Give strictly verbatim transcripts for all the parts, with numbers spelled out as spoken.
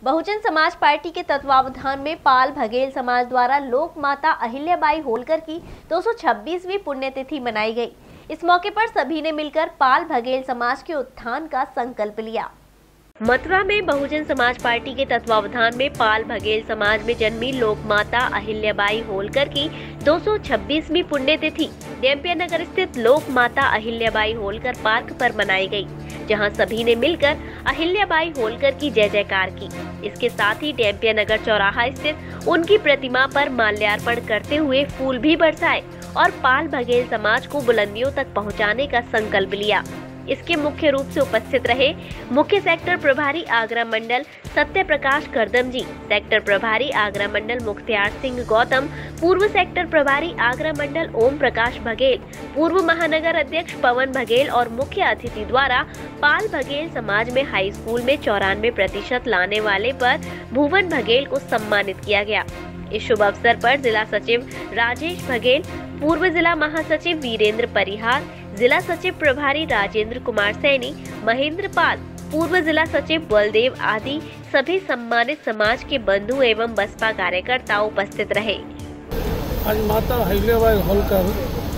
Bahujan Samaj party के तत्वावधान में पाल बघेल समाज द्वारा लोक माता अहिल्याबाई होलकर की दो सौ छब्बीसवीं पुण्यतिथि मनाई गई। इस मौके पर सभी ने मिलकर पाल बघेल समाज के उत्थान का संकल्प लिया। मथुरा में बहुजन समाज पार्टी के तत्वावधान में पाल बघेल समाज में जन्मी लोक माता अहिल्याबाई होलकर की दो सौ छब्बीसवीं पुण्यतिथि डैम्पियर नगर स्थित लोक माता अहिल्याबाई होलकर पार्क पर मनाई गई, जहां सभी ने मिलकर अहिल्याबाई होलकर की जय जयकार की। इसके साथ ही डैम्पियर नगर चौराहा स्थित उनकी प्रतिमा पर माल्यार्पण करते हुए फूल भी बरसाए और पाल बघेल समाज को बुलंदियों तक पहुंचाने का संकल्प लिया। इसके मुख्य रूप से उपस्थित रहे मुख्य सेक्टर प्रभारी आगरा मंडल सत्य प्रकाश करदम जी, सेक्टर प्रभारी आगरा मंडल मुख्तियार सिंह गौतम, पूर्व सेक्टर प्रभारी आगरा मंडल ओम प्रकाश बघेल, पूर्व महानगर अध्यक्ष पवन बघेल और मुख्य अतिथि द्वारा पाल बघेल समाज में हाई स्कूल में चौरानवे प्रतिशत लाने वाले पर भुवन बघेल को सम्मानित किया गया। इस शुभ अवसर पर जिला सचिव राजेश बघेल, पूर्व जिला महासचिव वीरेंद्र परिहार, जिला सचिव प्रभारी राजेंद्र कुमार सैनी, महेंद्र पाल, पूर्व जिला सचिव बलदेव आदि सभी सम्मानित समाज के बंधु एवं बसपा कार्यकर्ता उपस्थित रहे। आज माता अहिल्याबाई होलकर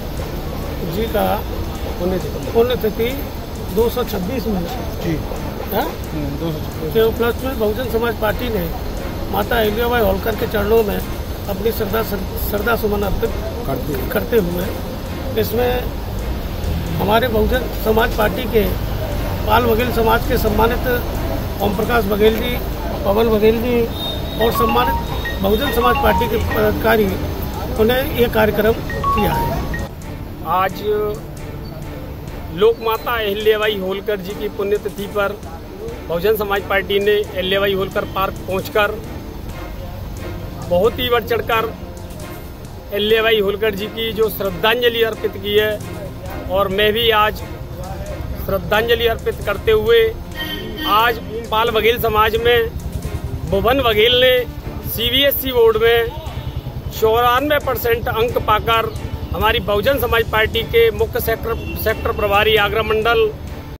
जी का पुण्यतिथि दो सौ छब्बीस में जी के उपलक्ष्य में बहुजन समाज पार्टी ने माता अहिल्याबाई होलकर के चरणों में अपनी श्रद्धा श्रद्धा सुमन अर्पित करते, करते हुए इसमें हमारे बहुजन समाज पार्टी के पाल बघेल समाज के सम्मानित ओम प्रकाश बघेल जी, पवन बघेल जी और सम्मानित बहुजन समाज पार्टी के पदाधिकारी उन्हें ये कार्यक्रम किया है। आज लोक माता अहिल्याबाई होलकर जी की पुण्यतिथि पर बहुजन समाज पार्टी ने अहिल्याबाई होलकर पार्क पहुंचकर बहुत ही बढ़ चढ़कर अहिल्याबाई होलकर जी की जो श्रद्धांजलि अर्पित की है, और मैं भी आज श्रद्धांजलि अर्पित करते हुए आज पाल बघेल समाज में भुवन बघेल ने सीबीएसई बोर्ड में चौरानवे परसेंट अंक पाकर हमारी बहुजन समाज पार्टी के मुख्य सेक्टर सेक्टर प्रभारी आगरा मंडल